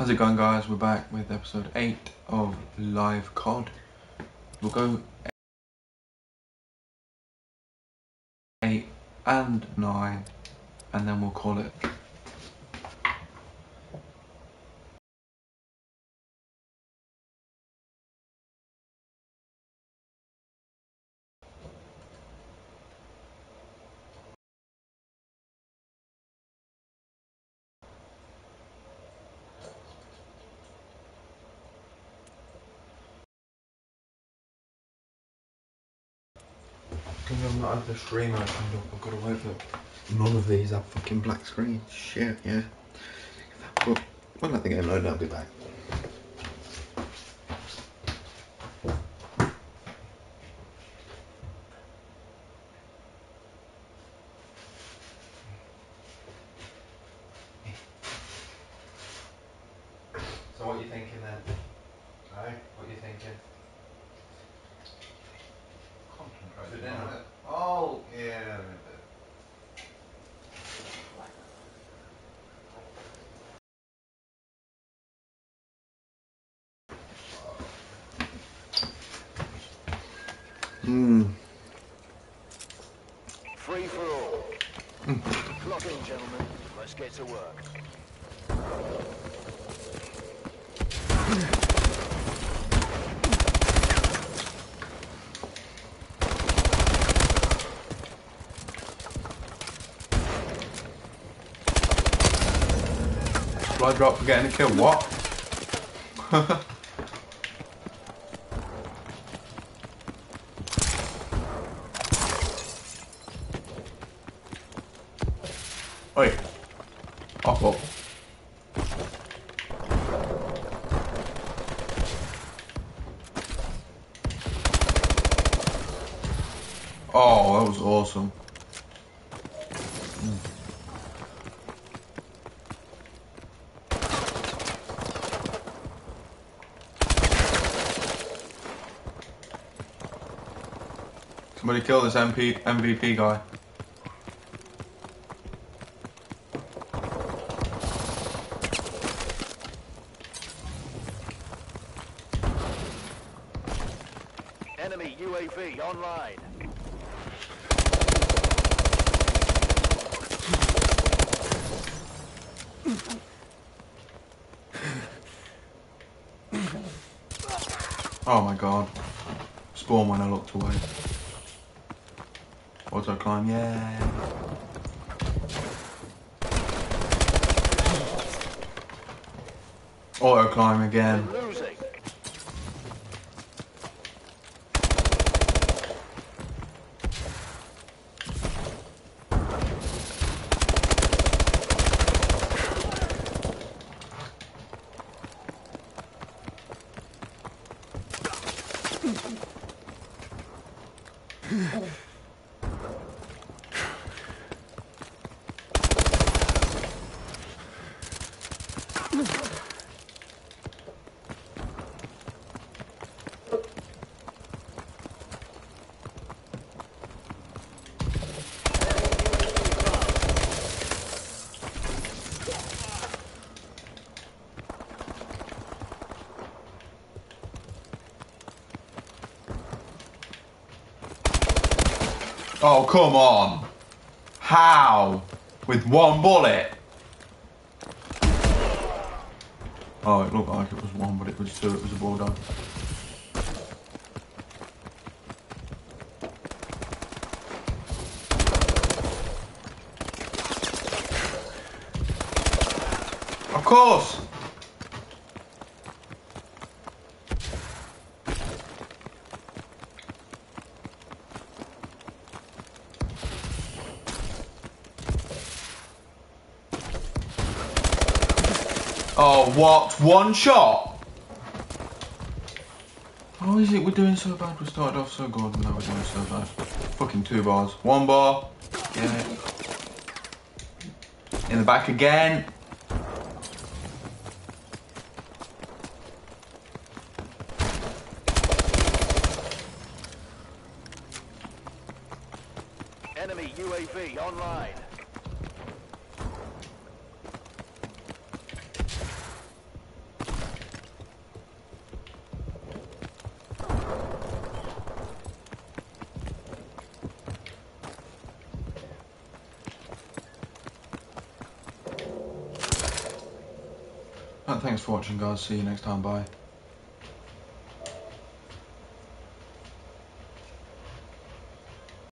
How's it going, guys? We're back with episode 8 of Live COD. We'll go 8 and 9 and then we'll call it. I'm not had the stream opened up, I've got to wait for none of these have fucking black screens. Shit, yeah. But we'll let the game load and I'll be back. So what are you thinking then? Hey? What are you thinking? Concentrating on it. Oh, yeah. Free for all. Clock in, gentlemen. Let's get to work. Blood drop for getting a kill. What? Wait. Off up. Oh, that was awesome. Somebody kill this MVP guy. Enemy UAV online. Oh my god. Spawn when I looked away. Auto climb, yeah. Auto climb again. We're losing. Oh, come on. How? With one bullet? Oh, it looked like it was one, but it was two. It was a bulldog. Of course. Oh, what? One shot? How is it we're doing so bad? We started off so good and now we're doing so bad. Fucking 2 bars. 1 bar. Yeah. In the back again. Enemy UAV online. Thanks for watching, guys. See you next time. Bye.